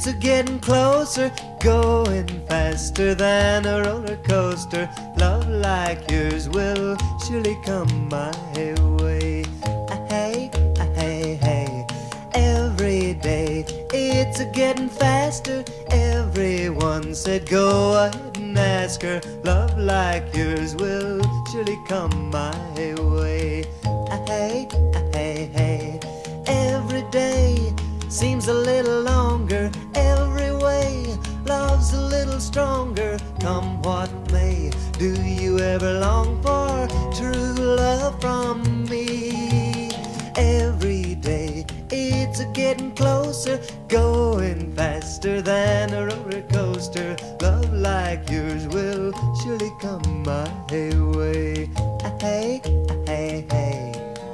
it's getting closer, going faster than a roller coaster. Love like yours will surely come my way. Hey, hey, hey. Every day it's getting faster. Everyone said go ahead and ask her. Love like yours will surely come my way. Hey, hey, hey. Every day seems a little longer. Every way love's a little stronger. Come what may, do you ever long for true love from me? Every day it's getting closer, going faster than a roller coaster. Love like yours will surely come my way. Hey, hey, hey.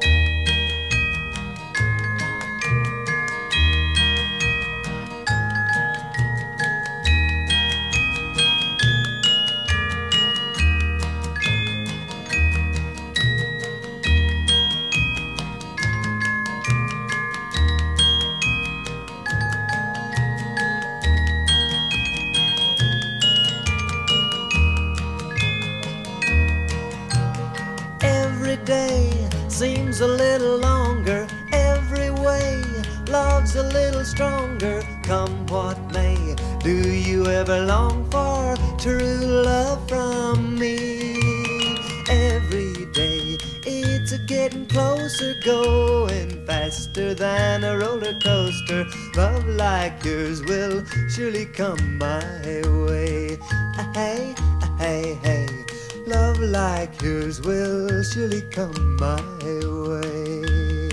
Every day seems a little longer. Every way love's a little stronger. Come what may, do you ever long for true love from me? Every day it's getting closer, going faster than a roller coaster. Love like yours will surely come my way. Hey, hey, hey. Love like yours will surely come my way.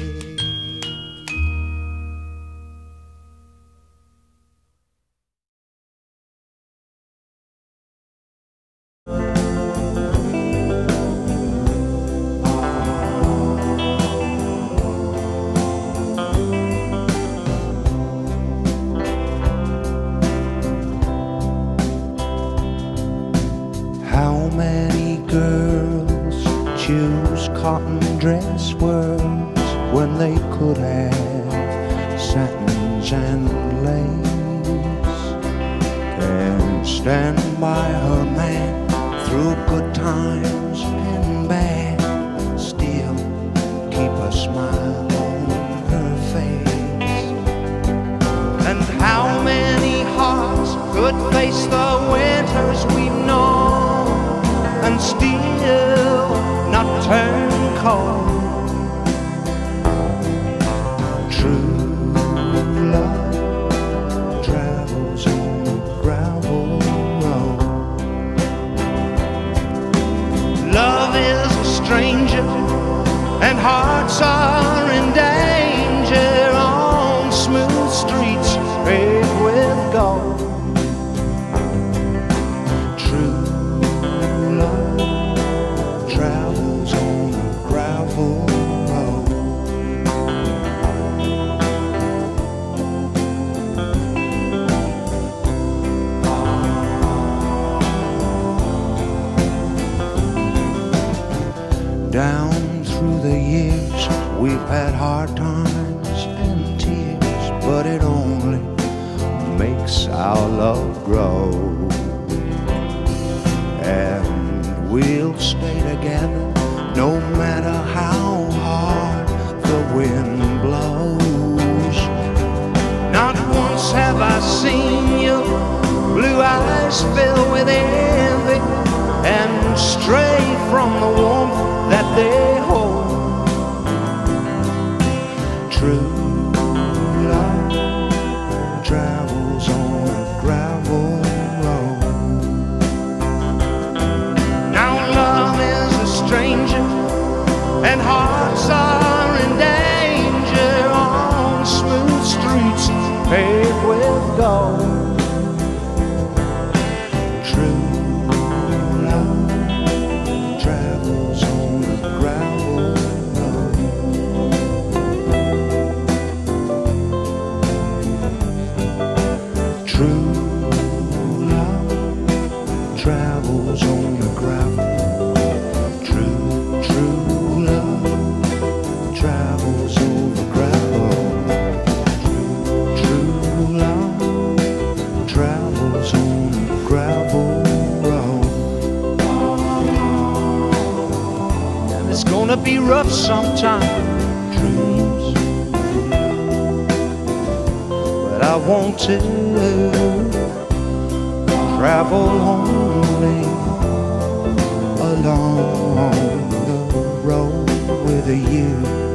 How many girls choose cotton dress words when they could have satins and lace? Can stand by her man through good times and bad, still keep a smile on her face. And how many hearts could face the winters we've known and still not turn cold? True love travels on the gravel road. Love is a stranger and hearts are in danger on smooth streets paved with gold. Travels on a gravel road. Down through the years we've had hard times and tears, but it only makes our love grow. And we'll stay together no matter how hard the wind blows. Not once have I seen your blue eyes fill with envy and stray from the warmth that they hold. True love travels on a gravel road. Stranger and hearts are in danger on smooth streets paved with gold. True love travels on a gravel road. True love travels on the gravel. True love it's gonna be rough sometime, dreams. But I want to travel only along the road with you.